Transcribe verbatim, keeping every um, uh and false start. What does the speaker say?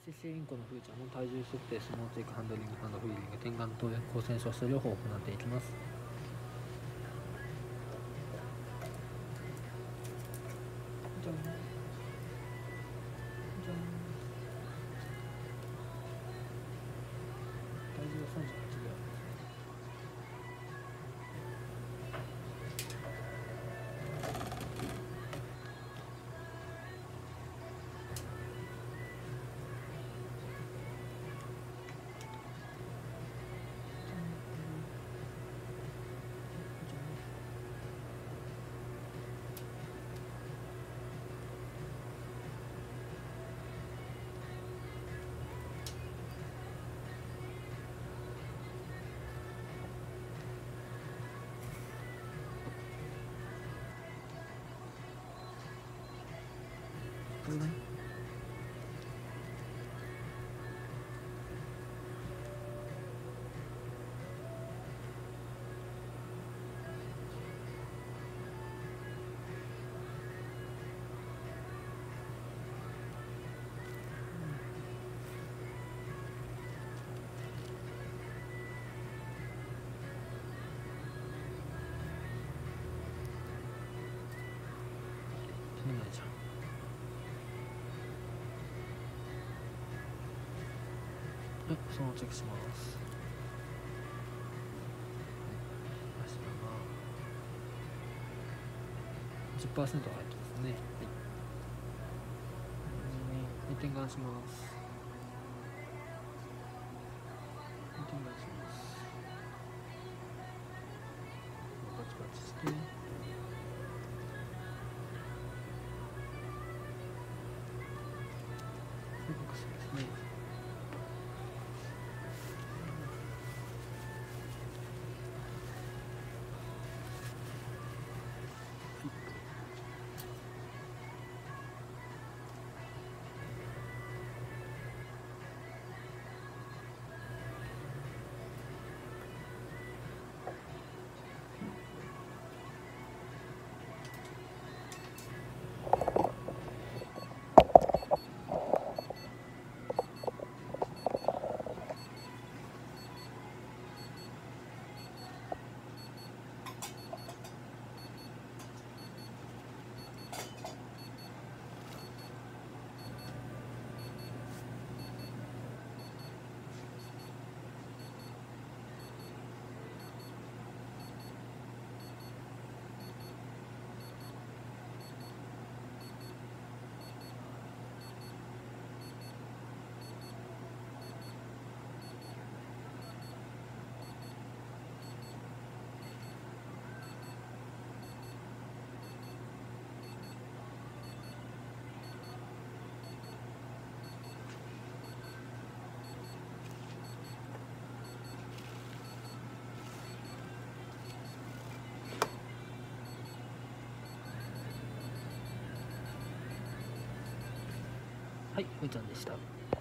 シシインコのフーちゃんの体重測定、スノーチェイク、ハンドリング、ハンドフィーリング、点眼と光線照射療法を行っていきます。じゃんじゃん体重はさんじゅうはちグラム。これね。死ぬ前じゃん。はい、そのチェックします。足がじゅっパーセント 入ってますね。はい。点眼します。点眼します。パチパチして。そうですね。はい、ふーちゃんでした。